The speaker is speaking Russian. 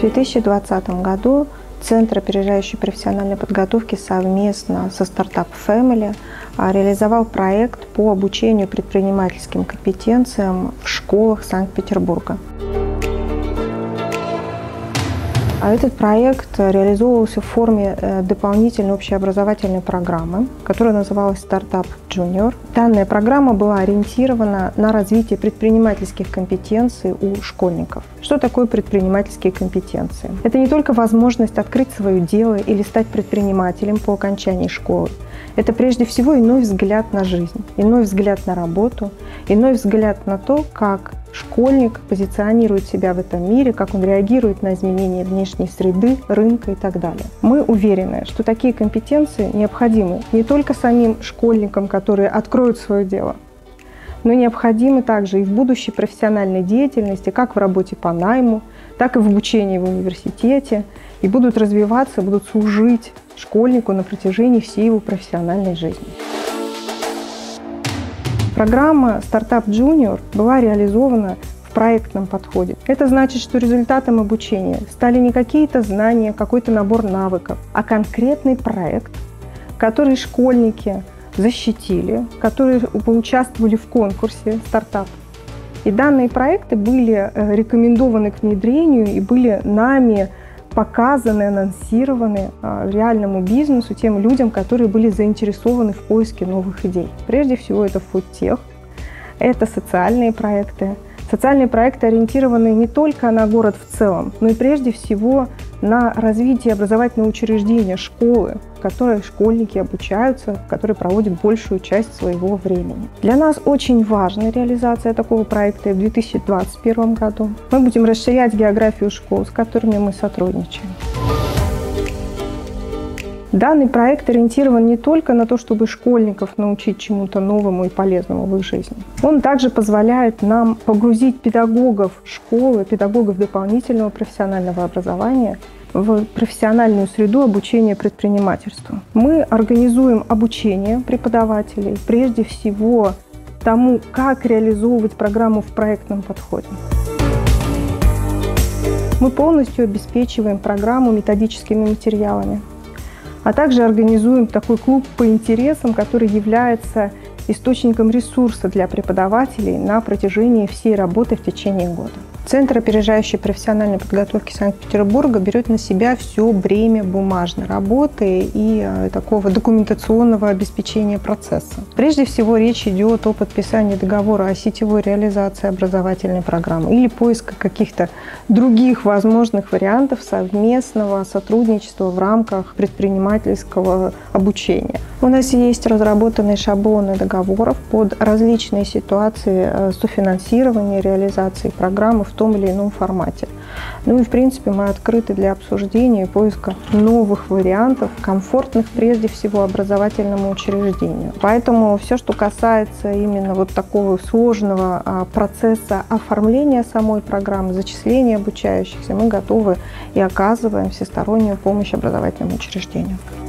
В 2020 году Центр опережающей профессиональной подготовки совместно со Startup Family реализовал проект по обучению предпринимательским компетенциям в школах Санкт-Петербурга. Этот проект реализовывался в форме дополнительной общеобразовательной программы, которая называлась Startup Junior. Данная программа была ориентирована на развитие предпринимательских компетенций у школьников. Что такое предпринимательские компетенции? Это не только возможность открыть свое дело или стать предпринимателем по окончании школы. Это прежде всего иной взгляд на жизнь, иной взгляд на работу, иной взгляд на то, как школьник позиционирует себя в этом мире, как он реагирует на изменения внешней среды, рынка и так далее. Мы уверены, что такие компетенции необходимы не только самим школьникам, которые откроют свое дело, но необходимы также и в будущей профессиональной деятельности, как в работе по найму, так и в обучении в университете, и будут развиваться, будут служить школьнику на протяжении всей его профессиональной жизни. Программа Startup Junior была реализована в проектном подходе. Это значит, что результатом обучения стали не какие-то знания, какой-то набор навыков, а конкретный проект, который школьники защитили, которые поучаствовали в конкурсе стартап. И данные проекты были рекомендованы к внедрению и были нами показаны, анонсированы реальному бизнесу, тем людям, которые были заинтересованы в поиске новых идей. Прежде всего, это фудтех, это социальные проекты. Социальные проекты ориентированы не только на город в целом, но и прежде всего на развитие образовательного учреждения, школы, в которой школьники обучаются, в которой проводят большую часть своего времени. Для нас очень важна реализация такого проекта и в 2021 году. Мы будем расширять географию школ, с которыми мы сотрудничаем. Данный проект ориентирован не только на то, чтобы школьников научить чему-то новому и полезному в их жизни. Он также позволяет нам погрузить педагогов школы, педагогов дополнительного профессионального образования в профессиональную среду обучения предпринимательству. Мы организуем обучение преподавателей, прежде всего тому, как реализовывать программу в проектном подходе. Мы полностью обеспечиваем программу методическими материалами, а также организуем такой клуб по интересам, который является источником ресурса для преподавателей на протяжении всей работы в течение года. Центр опережающей профессиональной подготовки Санкт-Петербурга берет на себя все бремя бумажной работы и такого документационного обеспечения процесса. Прежде всего, речь идет о подписании договора о сетевой реализации образовательной программы или поиска каких-то других возможных вариантов совместного сотрудничества в рамках предпринимательского обучения. У нас есть разработанные шаблоны договоров под различные ситуации софинансирования, реализации программы в том или ином формате. Ну и, в принципе, мы открыты для обсуждения и поиска новых вариантов, комфортных прежде всего образовательному учреждению. Поэтому все, что касается именно вот такого сложного процесса оформления самой программы, зачисления обучающихся, мы готовы и оказываем всестороннюю помощь образовательному учреждению.